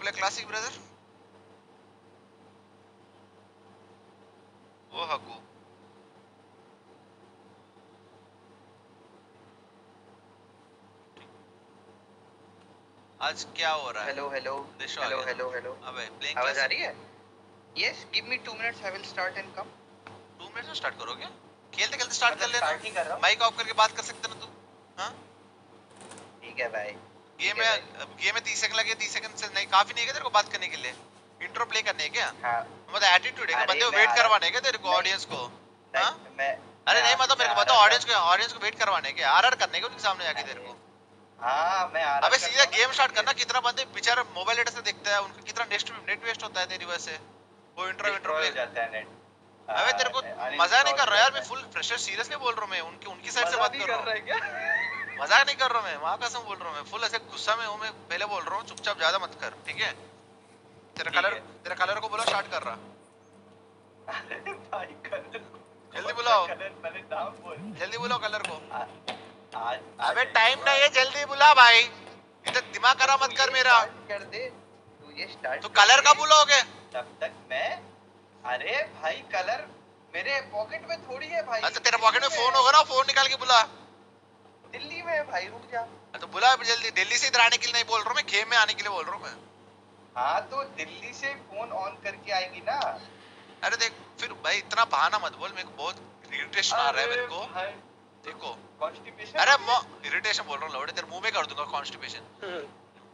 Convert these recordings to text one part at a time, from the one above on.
play classic, brother? Oh, Haku. आज क्या हो रहा है? Hello hello hello hello hello. अबे प्लेइंग आवाज आ रही है? Yes, give me 2 minutes. I will start and come. 2 minute में स्टार्ट करोगे? खेलते खेलते स्टार्ट कर लेना। स्टार्ट ही कर रहा हूँ। माइक ऑफ करके बात कर सकते ना तू? हाँ? ठीक है भाई। गेम में 30 सेकंड लगे, 30 सेकंड से नहीं काफी नहीं है तेरे को बात करने के लिए? इंट्रो प्ले करने है क्या? हाँ। मतलब एटीट्यूड है क्या? बंदे को वेट करवाने है क्या तेरे को, ऑडियंस को? हाँ? अरे नहीं मतलब मेरे को बता, ऑडियंस को वेट करवाने है क्या? आरआर करने के उनके सामने जाके तेरे को? हाँ मैं आ रहा। अबे सीधा गेम स्टार्ट करना। कितना बंदे बेचारा मोबाइल डेटा से देखता है, उनका कितना नेट वेस्ट होता है तेरी वजह से। वो इंट्रो प्ले हो जाता है नेट। अबे तेरे को मजा नहीं कर रहा यार, मैं फुल फ्रेशर सीरियसली बोल रहा हूँ। मैं उनकी साइड से बात कर रहा हूँ। मजाक नहीं कर रहा हूँ मैं, माँ कसम बोल रहा हूँ। मैं फुल ऐसे गुस्सा में हूँ। मैं पहले बोल रहा हूँ चुपचाप ज्यादा मत कर, ठीक है? तेरा कलर को बोला स्टार्ट कर रहा। भाई कलर जल्दी बुलाओ, जल्दी बुलाओ कलर को। अबे टाइम नहीं है, जल्दी बुला भाई। इधर दिमाग खराब मत कर मेरा। कर दे तू ये स्टार्ट। तो कलर का बुलाओगे? तब तक मैं। अरे भाई कलर मेरे पॉकेट में थोड़ी है भाई। अच्छा तेरे पॉकेट में फोन होगा ना, फोन निकाल के बुला। दिल्ली में है भाई, रुक जा। तो बुला जल्दी। दिल्ली से इधर आने के लिए नहीं बोल रहा हूँ मैं, गेम में आने के लिए बोल रहा हूँ मैं। हाँ तो दिल्ली से फोन ऑन करके आएगी ना। अरे देख फिर भाई इतना बहाना मत बोल, मेरे को बहुत इरिटेशन आ रहा है मेरे को। देखो कॉन्स्टिपेशन। अरे इरिटेशन बोल रहा हूँ लौड़े, तेरे मुंह में कर दूंगा कॉन्स्टिपेशन।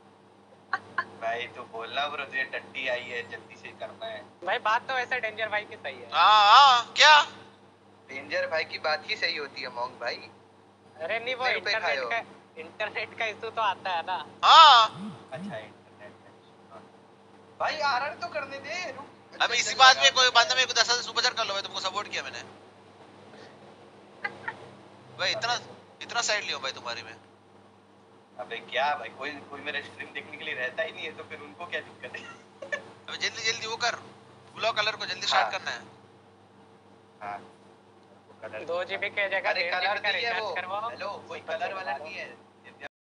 भाई तो बोलना ब्रो, तुझे टट्टी आई है, जल्दी से करना है। भाई बात तो वैसे डेंजर भाई की सही है। हाँ क्या? डेंजर भाई की बात ही सही होती है मोंग भाई। अरे नहीं वो इंटरनेट का इशू तो आता है ना। हाँ अच्छा इंटरनेट भाई आरआर तो करने दे, रुक। अब इसी बात में कोई बंदा मेरे को 10,000 सुपर चैट कर लो, मैं तुमको सपोर्ट किया मैंने भाई। इतना साइड लियो भाई तुम्हारी में। अबे क्या भाई, कोई मेरा स्ट्रीम देखने के लिए रहता ही नहीं है तो फिर उनको क्या दिक्कत है? अबे जल्दी जल्दी वो कर, बुलाओ कलर को, जल्दी स्टार्ट करना है। हाँ 2 GB के जगह 1.5 GB का रिचार्ज करवाओ। हेलो कोई कलर वाला नहीं है?